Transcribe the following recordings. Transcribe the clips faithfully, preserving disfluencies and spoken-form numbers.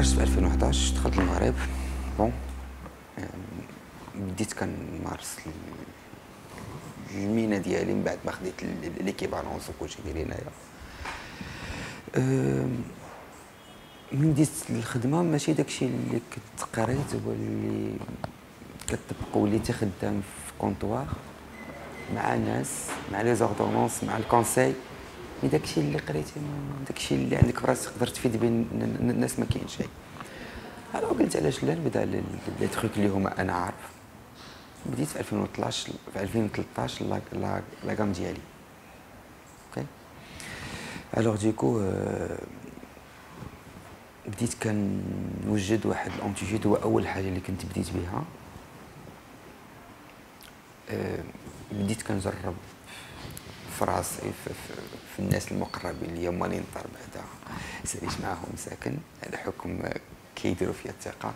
تخرجت في ألفين وحداش، دخلت المغرب. بون بديت كنمارس المهنه ديالي من بعد ما خديت ليكيبالونس وكلشي ديالي هنايا. من بديت الخدمه ماشي داكشي اللي كنت قريت هو اللي كتطبق، وليتي خدام في كونطوار مع ناس، مع لي زوردونونس، مع الكونساي. مي داكشي اللي قريتي داكشي اللي عندك في راسك تقدر تفيد بين الناس ما كاين شيء. انا قلت علاش لا نبدا لي تروك اللي هما انا عارف. بديت في ألفين وثلاثطاش في ألفين وثلاثطاش لا لا لا غام ديالي. اوكي الوغ ديكو بديت كنوجد واحد الانتيجيت، هو اول حاجه اللي كنت بديت بها. بديت كنجرب في راسي في, في, في الناس المقربين ليا، هما اللي نضر بعدا ساليت معاهم ساكن على حكم كيديروا فيا الثقه.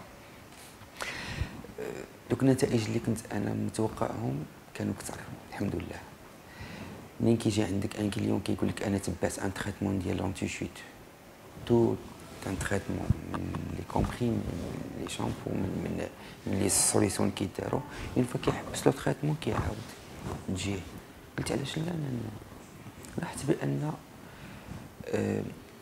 دوك النتائج اللي كنت انا متوقعهم كانوا كثر الحمد لله. منين كيجي عندك ان كليون كيقول لك انا تبعت ان تريتمون ديال لونتيشوت، تو ان تريتمون من لي كومبريم، من لي شامبو، من من لي سوليسيون كيداروا، اون فوا كيحبس لو تريتمون كيعاود تجيه. قلت علاش لا. لاحظت بان آه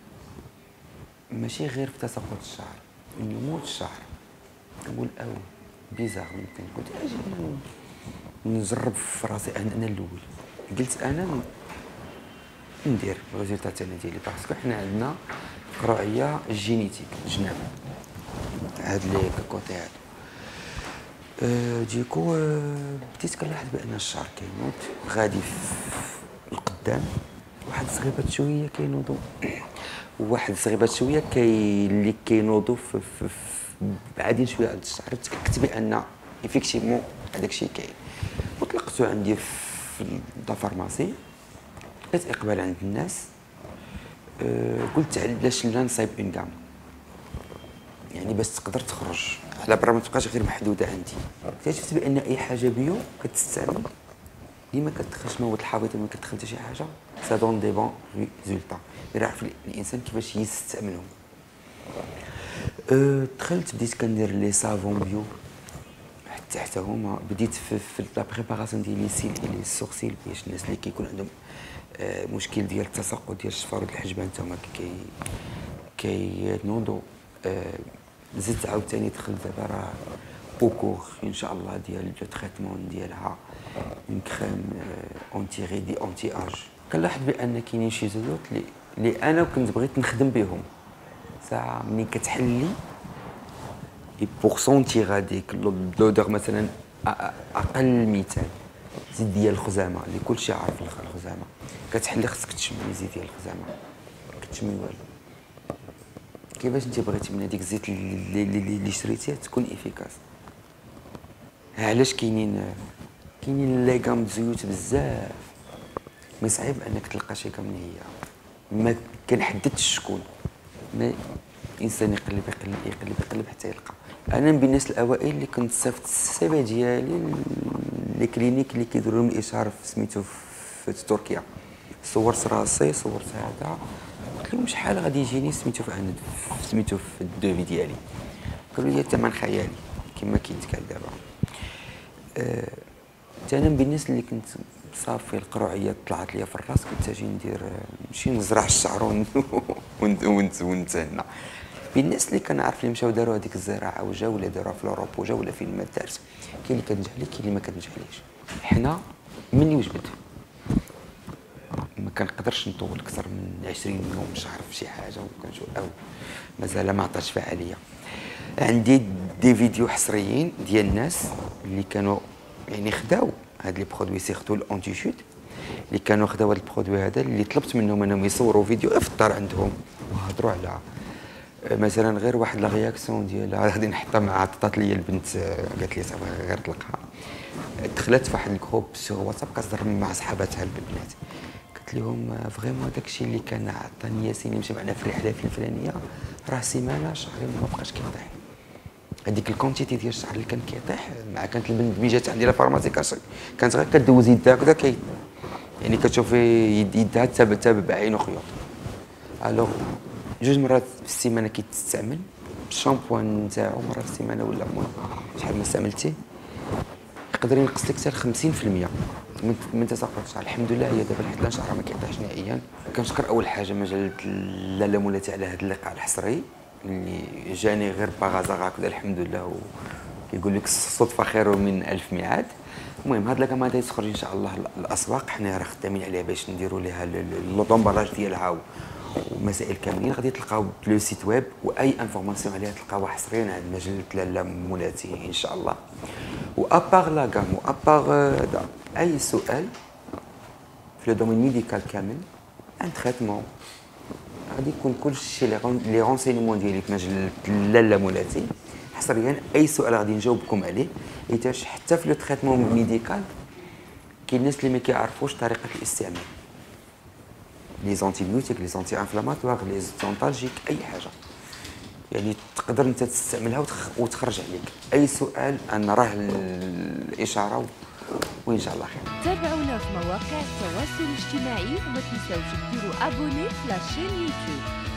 ماشي غير في تساقط الشعر، نمو الشعر. نقول او بيزار يمكن. قلت اجي نجرب في راسي انا الاول. قلت انا ندير الريزولتات تاعنا ديالي، باسكو حنا عندنا قروعيه جينيتيك جناب هاد لي كوكوتي هادو. أه ديكو أه بديت كنلاحظ بان الشعر كينوض غادي في القدام، واحد الصغيبات شويه كينوضوا، وواحد الصغيبات شويه كي اللي كينوضوا في, في, في بعادين شويه على الشعر. تاكدت بان ايفيكتيفمون هذاك الشيء كاين، وطلقته عندي في لا فارماسي. لقيت اقبال عند الناس. أه قلت علاش لا نصايب اون كام، يعني باش تقدر تخرج على برا ما تبقاش غير محدوده عندي. اكتشفت بان اي حاجه بيو كتستعمل ديما كتدخل مواد الحافظه، ما كتدخل حتى شي حاجه سا دون دي بون ريزولتا. يعرف الانسان كيفاش يستعملهم. أه دخلت بديت كندير لي سافون بيو حتى حتى هما. بديت في, في لا بريباراسيون ديال لي سيل لي السورسيل، باش الناس اللي كيكون عندهم أه مشكل ديال التساقط ديال الشفار والحجبان حتى هما كي كينوضوا. أه زدت عاوتاني دخلت دابا راه بوكور ان شاء الله ديال لو تريتمون ديالها اون كريم اونتي غيدي اونتي اج. كنلاحظ بان كاينين شي زيوت اللي اللي انا كنت بغيت نخدم بهم. ساعه ملي كتحل لي اي بور سونتيغ هذيك لودور مثلا اقل مثال زيت ديال الخزامه اللي كلشي عارف الخزامه كتحل، خصك تشمي زيت ديال الخزامه كتشمي والو. كيفاش انت بغيتي من هذيك الزيت اللي اللي شريتيها تكون افيكاس؟ علاش كاينين كاينين لي غام زيوت بزاف، مي صعيب انك تلقى شي كام هي ما كنحددش شكون. ما الانسان يقلب يقلب يقلب يقلب حتى يلقى. انا من الناس الاوائل اللي كنت صيفط السي في ديالي لي كلينيك اللي كيديروا لهم الاشهار في سميتو في تركيا. صورت راسي صورت هذا، قلت لهم شحال غادي يجيني سميتو في عند سميتو في الدوفي ديالي. قالوا لي الثمن خيالي كما كيتقال دابا. أه انا من الناس اللي كنت صافي القروعيه طلعت ليا في الراس، كنت اجي ندير نمشي نزرع الشعر ونتهنى. بالناس اللي كنعرف اللي مشاو داروا هذيك الزراعه وجاو ولا داروها في اوروبا وجاو ولا فين ما دارت، كاين اللي كتنجح ليه كاين اللي ما كتنجحليش. حنا مني وجبت ما كنقدرش نطول اكثر من عشرين يوم شهر في شي حاجه وكنشوف او مازال ما عطاتش فعاليه. عندي دي فيديو حصريين ديال الناس اللي كانوا يعني خداو هاد لي برودوي سيرتو الانتيشوت اللي كانوا خداو هاد البرودوي هذا، اللي طلبت منهم انهم يصوروا فيديو في الدار عندهم وهضروا على مثلا غير واحد لا رياكسيون ديالها غادي نحطها مع عطات لي البنت قالت لي صافي غير طلقها. دخلت في واحد الجروب سور واتساب كتهضر مع صحاباتها البنات، قلت لهم فريمون داكشي اللي كان عطاني ياسين يمشي معنا في الرحله في الفلانيه راه سيمانه شهرين ما بقاش كيطيح. هذيك الكونتيتي ديال الشعر اللي كان كيطيح مع كانت البنت ملي جات عندي لا فارماسي كانت غير كدوز يدها هكذا كي يعني كتشوفي يدها تابع تابع بعين وخيوط. الوغ جوج مرات في السيمانه كيتستعمل الشامبوان نتاعو مره في السيمانه ولا المهم شحال ما استعملتيه يقدر ينقص لك حتى خمسين في المية من من تساقط الشعر. الحمد لله هي دابا الحمد لله شعرها ما كيطيحش نهائيا. كنشكر اول حاجه مجله لاله مولاتي على هذا اللقاء الحصري اللي جاني غير باغازا هكذا الحمد لله، وكيقول لك الصدفه خير من الف ميعاد. المهم هاد لاكام غادي تخرج ان شاء الله الاسواق، حنا راه خدامين عليها باش نديروا لها لوطومبالاج ديالها ومسائل كاملين. غادي تلقاو لو سيت ويب واي انفورماسيون عليها تلقاوها حصريا عند مجله لاله مولاتي ان شاء الله. وابار لا غام وابار هذا اي سؤال في لو دومين ميديكال كامل ان تريتمون غادي يكون كلشي لي رونسينمون ديالي في مجله لاله مولاتي حصريا. اي سؤال غادي نجاوبكم عليه، حيتاش حتى في لو تريتمون ميديكال كاين الناس اللي ما كيعرفوش طريقه الاستعمال لي زونتيبيوتيك لي زونتي انفلاماتوار لي زونتالجيك اي حاجه، يعني تقدر انت تستعملها وتخرج عليك اي سؤال. انا راه الاشاره وان شاء الله خير. تابعونا في مواقع التواصل الاجتماعي وما تنساوش ديروا ابوني في لاشين يوتيوب.